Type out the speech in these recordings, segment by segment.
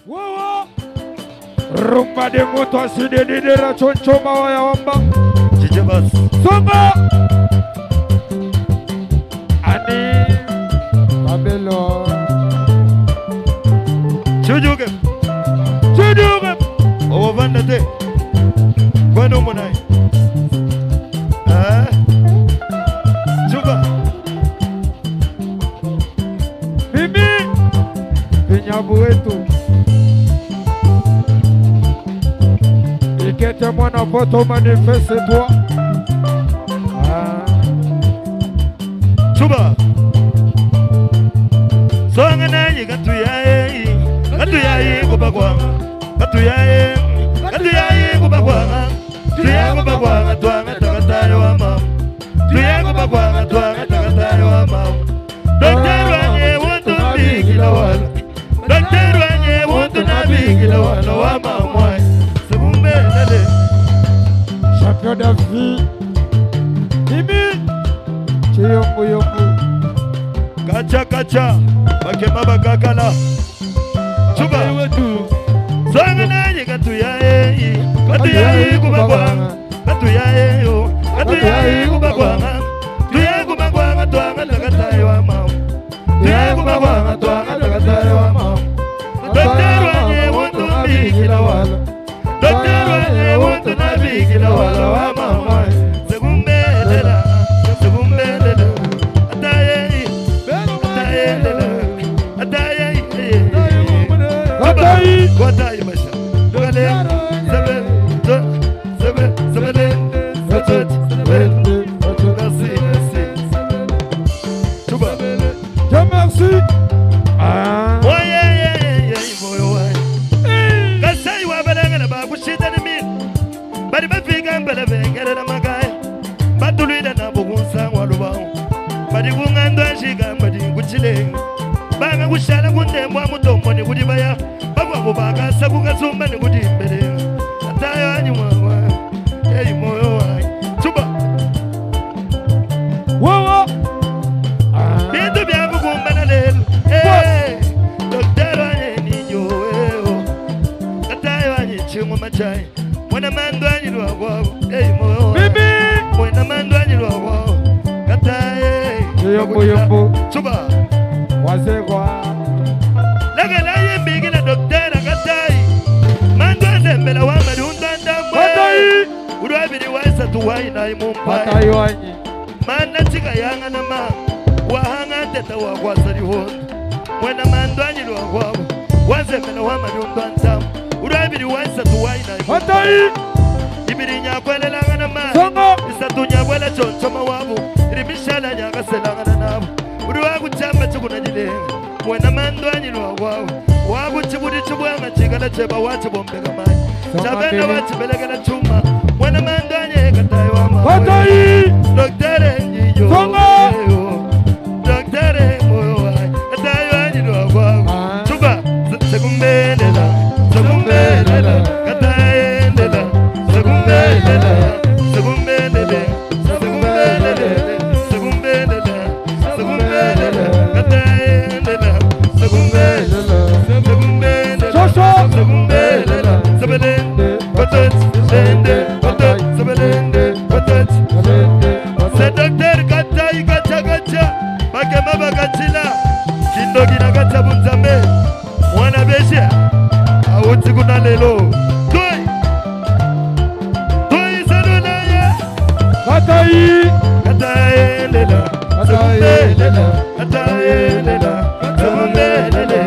Wow. Rumba de moto aside de la chonchoma wa ya wamba. Jijabas. Songa. Ani. Kabelo. Chujuge. Chujuge. Owo vandate. Kwano monai. Chuba. Bibi. Pinyabu wetu. Ikete mwana foto manifeste toi. Chuba. Songa nanyi katuyaye. Katuyaye kubakwanga. Katuyaye. Katuyaye kubakwanga. Tuyaye kubakwanga twanga takatayo wa mama. Tuyaye kubakwanga twanga takatayo wa mama. Daktari wanye wonto bigila wala. Daktari wanye wonto na bigila wala wa mama. Sebumbe lele. Champion d'Afrique. Bibi. Chiyombu yombu. Kacha kacha. Bakema bakakala. Chuba. Songa nanyi katuyaye. Katuyaye kubakwanga. Katuyaye yo. Katuyaye kubakwanga. Tuyaye kubakwanga twanga takatayo wa mama. Tuyaye kubakwanga twanga takatayo wa mama. Daktari wanye wonto bigila wala. Daktari wanye wonto na bigila wala wa mama. Segumbelela. Segumbelela. Ataye. Ataye lela. Ataye. Ataye. Ataye masha. Dogale. Sebe. Sebe. Sebe. Sebe. Merci. Chuba. Dieu merci. Oye, boyo wai. Kasai wa balanga na babu shita ni mi. Bari bafika mbele vengere na magai. Batuluida na bugunsa waluba. Bari gungando ashika bari guchile. Banga gushara kundemwa mutombo ni kudibaya. Bagwa bubaka sakuka sumba ni kudimbele. Atayo anyuma wa. Moyo wai. Chuba. Wow. Bintu byangu kumbana lelo. Daktari wanye ninyo. Katayo wanye chimo machai. Mwana mandu wanyi lwa kwako. Moyo wai. Bibi. Mwana mandu wanyi lwa kwako. Kataye. Chiyombu yombu. Chuba. Wazegwa. Lagala yembigila daktari katayi. Mandu azembela wamari undandamwe. Ataye. Urabiri waisa tuwai na imumpai. Ataye wanyi. Mana chika yanga na ma. Wahanga teta wa kwasari hondo. Mwana mandu wanyi lwa kwako. Wazembela wamari undandamwe. Urabiri waisa tuwai na imumpai. Ataye. Ibiri nyakwele langa na ma. Songa. Isatu nyakwele chonchoma wabu. Irimishala nyakase langa na nabu. Uruwagu chamba chukuna jilenga. Mwana mandu wanyi lwa kwako. Wagu chibudi chibwanga chikala cheba wachi bombega maji. Chabena wachi belegala chuma. Mwana mandu wanyi katayo wa mama. Ataye. Daktari njiyo. Songa. Daktari moyo wai. Katayo wanyi lwa kwako. Chuba. Segumbelela. Segumbelela. Katayendelela. Segumbelela. Segumbelela. Segumbelela. Segumbelela. Segumbelela. Katayendelela. Segumbelela. Segumbelela. Shosho. Segumbelela. Sebelende. Patat. Sebelende. Patat. Sebelende. Patat. Se daktari katai kacha kacha. Bakema bakachila. Kindogi na kacha bunzame. Mwana besha. Awuti kuna lelo. Toi. Toi saluna ya. Ataye. Katayendelela. Segumbelela. Katayendelela. Segumbelela.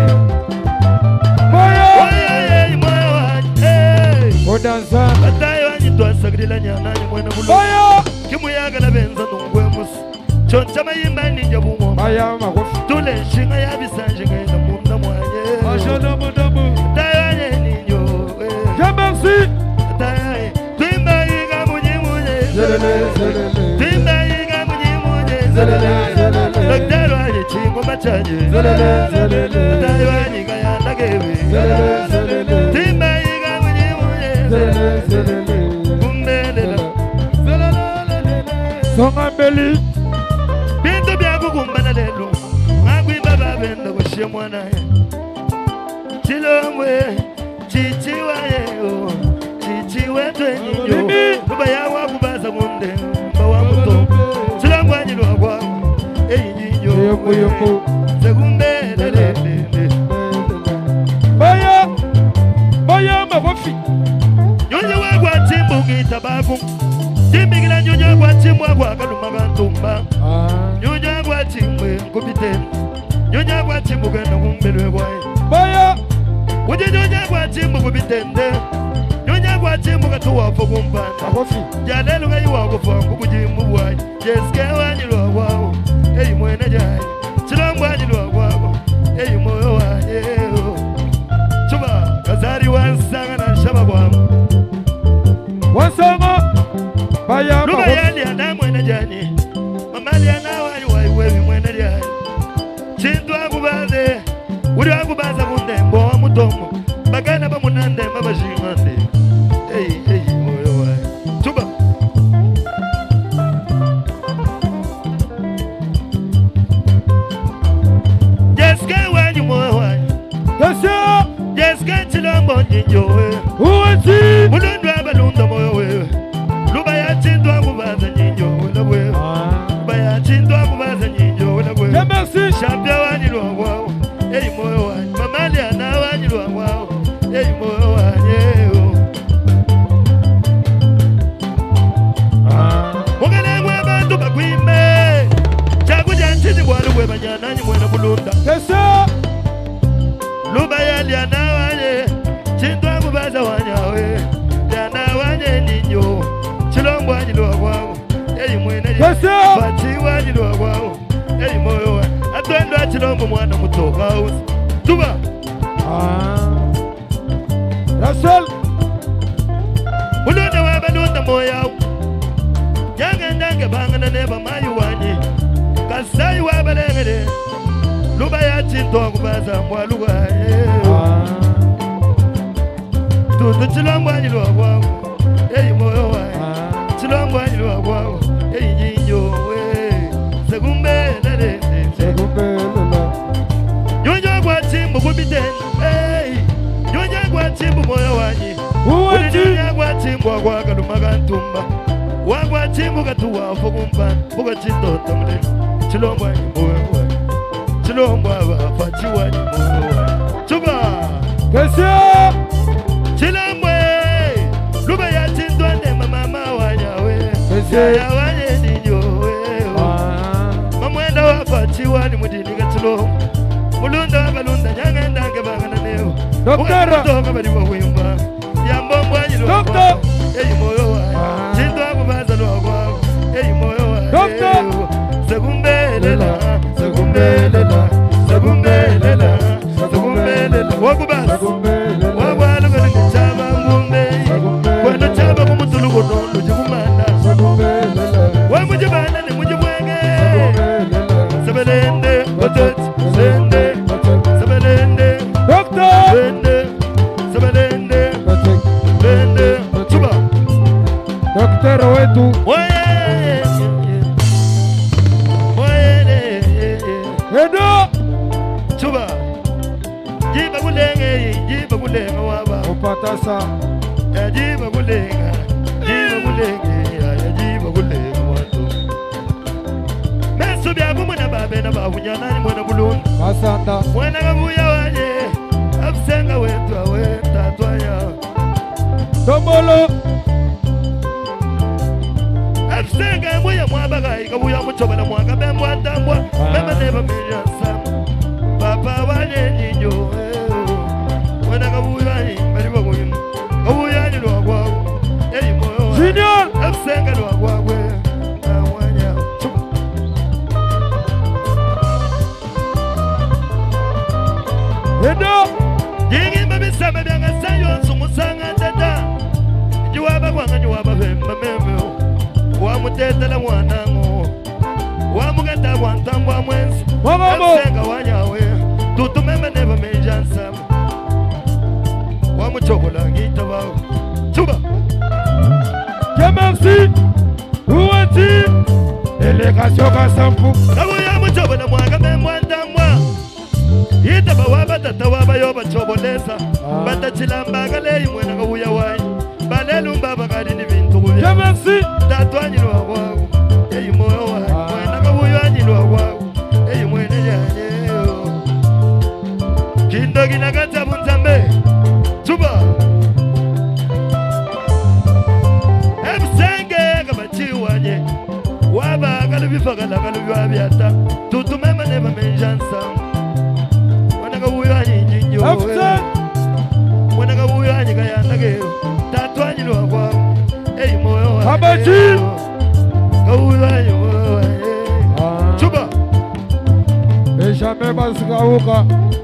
Moyo. Oye, moyo wanyi. Odanza. Katayo wanyi twasagrila nyanani mwena bulu. Moyo. Kimuyaga na benza nungwe musi. Choncha mayimba ninja bumwa. Maya makofi. Tule nshinga ya bisanje ngena munda mwanye. Damu damu. Katayo wanyi ninyo. Dieu merci. Katayo. Twimba yiga munyi munye. Zelele. Twimba yiga munyi munye. Daktari wanyi chingo machanye. Katayo wanyi kayanda kewe. Twimba yiga munyi munye. Kumbelela. Songa mbeli. Bintu byangu kumbana lelo. Ngagwimba babenda kushia mwana. chilomwe chichiwa yeo chichiwe twenyo kuba yawa kubaza munde bawa muto chilangwanyilwa kwa eyinyo segumbe lele baya makofi nyonya wagwa timbu kitabaku timbigila nyonya kwa timbu wagwa kaluma kantumba nyonya kwa timbu nkupite nyonya kwa timbu kena kumbelwe kwae baya uje nyonya kwa timbu kubitende nyonya kwa timbu katuwa fokumpana makofi jalelu ngayi wakufa kubujimbu bwae jeske wanyilwa kwao eyi mwene jayi chilombo wanyilwa kwao eyi moyo wanyeo chuba kazari wansanga na shaba kwamu wansanga baya luba yali ana mwene jani mamali ana wali waiwevi mwene jani chintu akubaze uri akubaza kundembo wa mutomo bagana bamunande mabashimande eyi moyo wae chuba jeske wanyi moyo wae Kasa jeske chilombo njinjowe uwezi mulundu abalunda moyo wewe luba ya chintu akubaza njinjowe na wewe luba ya chintu akubaza njinjowe na wewe merci shapya wanyilwa kwao eyi moyo wanyi mamali ana wanyilwa kwao eyi moyo wanyeo mugalemwe abantu bakwime chakuja nchini bwalu bwe banyananyi mwena bulunda Kasa luba yali ana wanye chintu akubaza wanyawe yana wanye ninyo chilombo wanyilwa kwao eyi mwene Kasa Fati wanyilwa kwao eyi moyo wanyi atwendwa chilombo mwana mutoka uzi tuba Russell mulunda wabalunda moyawu nyangendange bangana neba mayi wanyi kasayi wabalengele luba yachinto akubaza mbwalugaye tutu chilombo wanyilwa kwao eyi moyo wanyi chilombo wanyilwa kwao eyi nyinyo we segumbelele nyonya kwa chimbu kubiteni nyonya kwa chimbu moyo wanyi uwezi nyonya kwa chimbu wakwa kaluma kantumba wakwa chimbu katuwa fokumpana fuka chitota mule chilombo wanyi moyo wanyi chilombo abafachi wanyi moyo wanyi chuba Kasa chilombo luba ya chintwande mama wanyawe ya wanye ninyowe mamwenda wafachi wani mudini kachilombo mulunda wakalunda nyangendange bangana neo Doktora toka bali wimba yambombo anyilo Doktor eyi moyo wae chintu akubaza lwakwa eyi moyo wae Doktor segumbelela segumbelela segumbelela segumbelela wakubaza wakwalo kali chaba ngumbe kwenda chaba kumutulu konondo chikumanda wamujibana ni mujibwenge sebelende batati sende sebelende Doctor bende sebelende bende chuba Doctor wetu oye Edo chuba jiba kulenga waba upatasa jiba kulenga ya jiba kulenga watu mesu bya kumuna babe na bahunyana mwana bulunda Masanda mwana kabuya wanye absenga wetu aweta twaya Dombolo absenga mbuya mwabaga ikabuya muchobala mwanga bembwa tambwa bemba neba meja sama papa wanye nyinyo mwana kabuya bali bagoyin kabuya ni lwagwa eyi moyo Junior absenga lwagwa we awanya Edo yingi mbabisama byanga sayo sumusanga tata jiwaba kwanga jiwaba bemba memeo wamutetela mwanango wamugata kwantambwa mwenzi Mamamo senga wanyawe tutumembe neba mejansa wamuchokola ngita bawo chuba merci uwezi Delegation Kasampu kabuya muchokola mwanga bembwa ndambwa Ita bawaba tatawa yoba choboleza bata chilamba gale imwena kabuya wai balelu mbaba kadi ni bintu kubi Merci. tatwanyi lwa kwawo eyi moyo wai mwena kabuya nyi lwa kwawo eyi mwene janyeyo kindo kinakata bunzambe chuba ebsenge kabachiwanye waba kalubifakala kalubywabyata tutumema neba menjansa After. When I go, I can't get that one. You know, hey, more. How about you? Chuba. Jamais Masgaouka.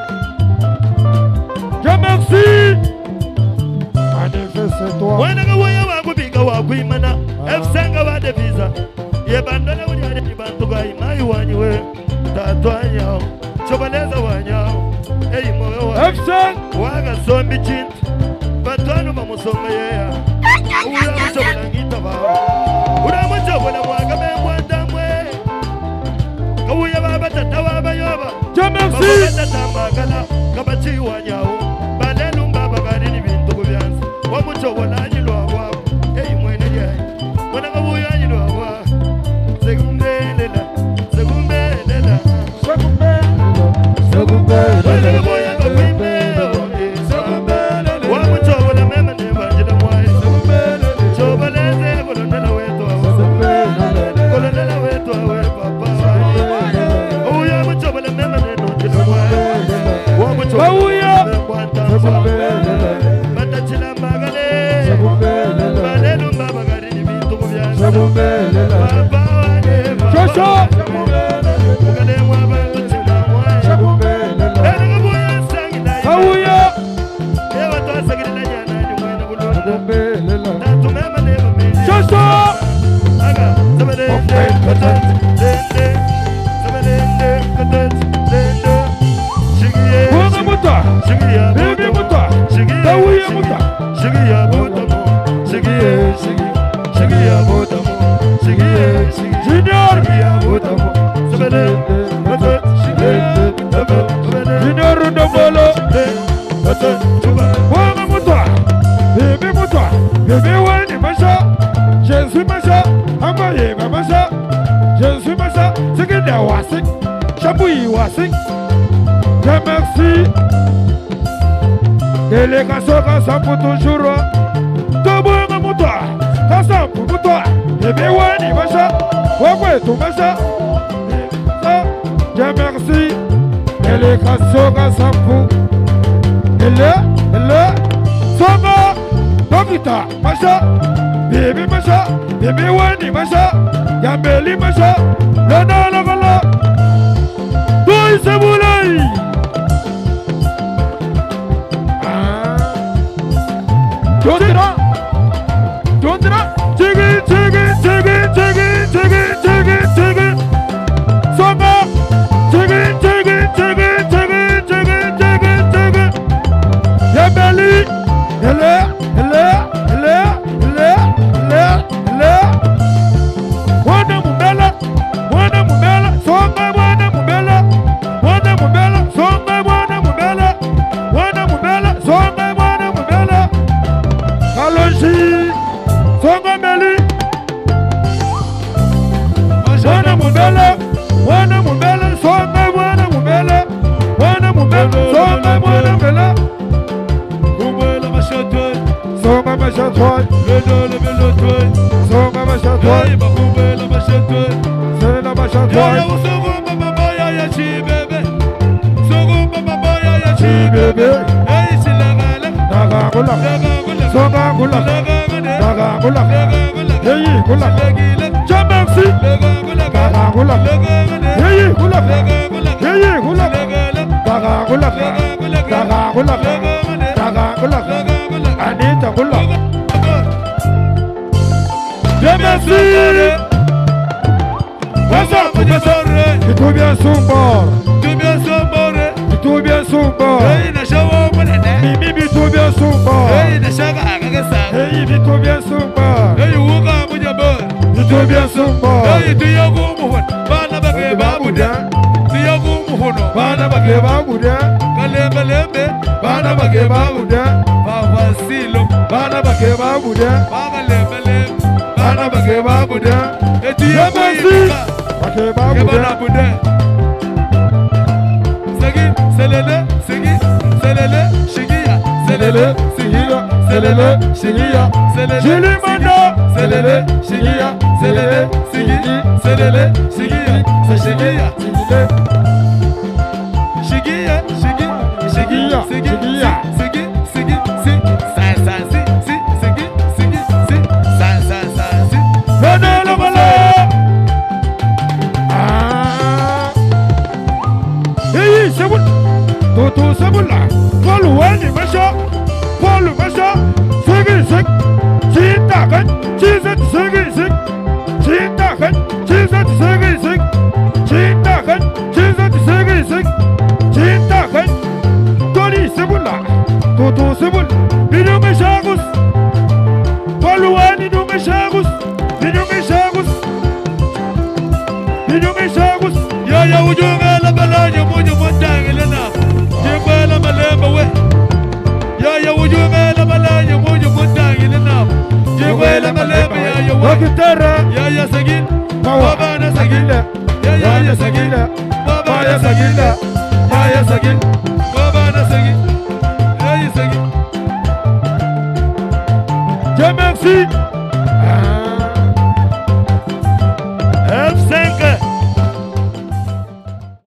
Merci. Manifeste-toi. When I go, I will be going mana. If Sanga the visa. Yebandana when you are the Bantuga, my one you were. That one, you. Chobaleza one, you. Hey, moyo waga sombi chint batwanu mamusoma yeya ura muchobona ngita ba ura muchobona mwaga membwanda mwe kawuya baba tatawa bayoba Merci. tatamagala kabachi wanyawo balelu mbaba kari ni bintu kubyanza wa muchobona nyilwa wa hey mwene yayi mwana kawuya nyilwa wa segumbelela segumbelela Merci. Délégation pour toujours. Tobo Moutoua. Kassan pour Moutoua. Bébé Wani Macha. Wagwe tout Macha. Dieu merci. Délégation pour. Soma. Dokita Macha. Bébé Macha. Bébé Wani Macha. Yambeli Macha. Lana Lagala. Toi c'est Moulay. Dondra, Tiggy, Soma, Yabeli, tout bien son bord. Tout bien son bord. Mimi tout bien son bord. Hey, tout bien son bord. Tout bien son bord. bakeba buda kalembe lembe bana bakeba buda bavasilo bana bakeba buda bakalembe lembe bana bakeba buda etiye bakeba buda segi selele segi selele shigiya selele sigiya selele shigiya selele selele shigiya selele sigi selele shigiya shigiya shigiya shigiya shigiya sigi sigi si sa sa si si sigi sigi si sa sa sa si banana bala hey sebul to sebul la Paul wani masha sigi sigi cinta kan cinta sigi sigi cinta kan cinta sigi sigi cinta kan cinta sigi sigi cinta kan Tony sebul la to sebul binu meshagus Paul wani no meshagus binu meshagus ya wujuga la balaja moja motangilana jebala malemba we ya wujuga la balaja moja motangilana jebala malemba ya wakitara ya sagin baba na sagila ya sagila baba ya sagila ya sagin baba na sagin ya sagin Merci.